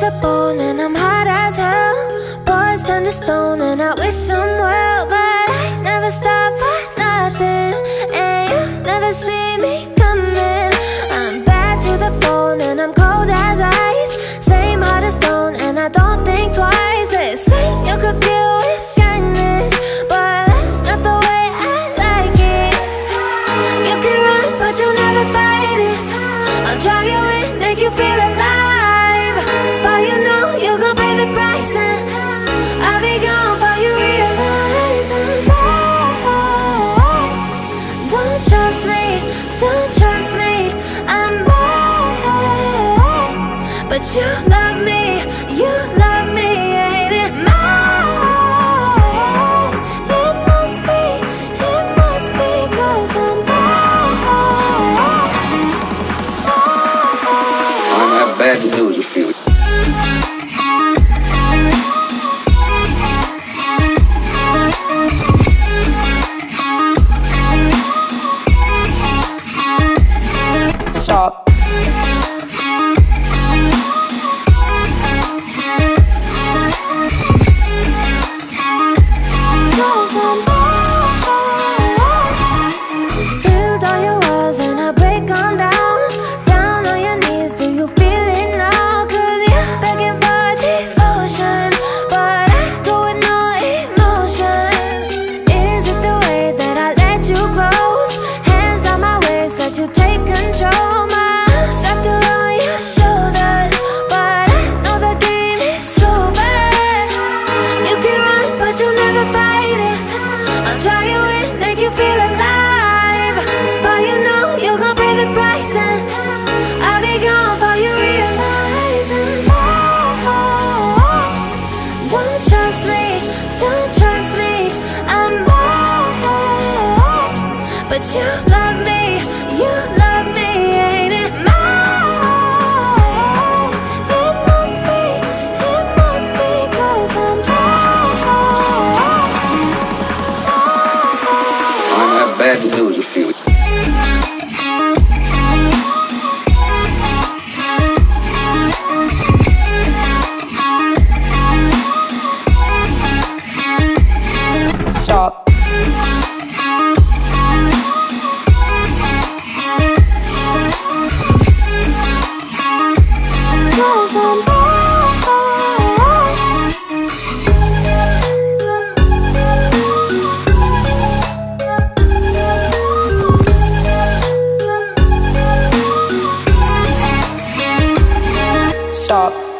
the bone and I'm hot as hell. Boys turn to stone and I wish them well, but I never stop for nothing, and you never see me coming. I'm bad to the bone and I'm cold as ice. Same heart as stone and I don't think twice. They say you could kill with kindness, but that's not the way I like it. You can run but you'll never fight it. I'll draw you in, make you feel alive, but you know you're gonna pay the price, and I'll be gone before you realize I'm bad. Don't trust me, don't trust me, I'm bad. But you love me, you love me, ain't it mine? It must be, 'cause I'm bad. I have bad news for you. Stop. Build all your walls and I break them down. Down on your knees, do you feel it now? 'Cause you're begging for devotion, but I go with no emotion. Is it the way that I let you close? Hands on my waist, let you take control. My arms wrapped around your shoulders, but I know the game is over. You can run, but you'll never fight it. I'll try you in, make you feel alive, but you know you're gonna pay the price, and I'll be gone before you realize I'm bad. Don't trust me, don't trust me, I'm bad. But you love me, you love me, ain't it mine? It must be, 'cause I'm bad. I have bad news for you. Stop. Cause I'm bad. Stop.